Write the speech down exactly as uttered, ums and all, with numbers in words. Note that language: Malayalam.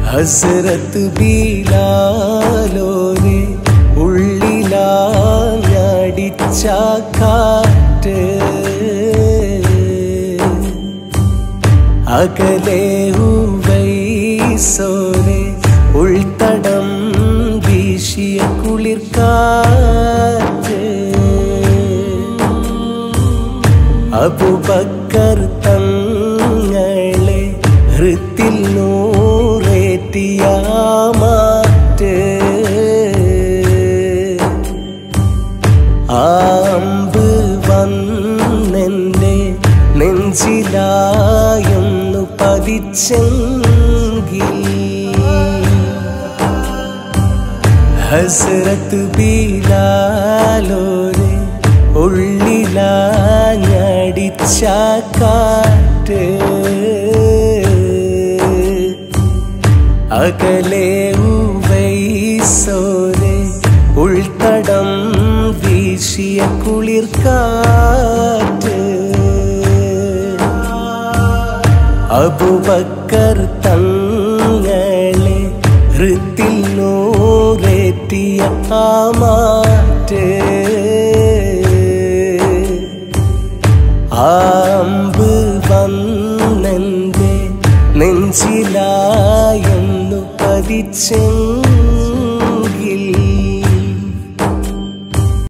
ഹസ്രത്ത് ബിലാലോരെ ഉള്ളിലാഞ്ഞടിച്ച കാറ്റ് അകലെ ഉവൈസോരെ ഉൾത്തടം വീശിയ കുളിർക്കാറ്റ് അബൂബക്കർ തങ്ങളെ ഹൃത്തിൽ നൂറേറ്റിയ മാറ്റ് ആമ്പ് വന്നെൻ്റെ നെഞ്ചിലായൊന്നു പതിച്ചെങ്കിൽ ഹസ്രത്ത് ബിലാലോരെ ഉള്ളിലാഞ്ഞടിച്ച കാറ്റ് അകലെ ഉവൈസോരെ ഉൾത്തടം വീശിയ കുളിർക്കാറ്റ് അബൂബക്കർ തങ്ങളെ ഹൃത്തിൽ നൂറേറ്റിയ ആ മാറ്റ് ആമ്പ് വന്നെൻ്റെ നെഞ്ചിലായൊന്നു പതിച്ചെങ്കിൽ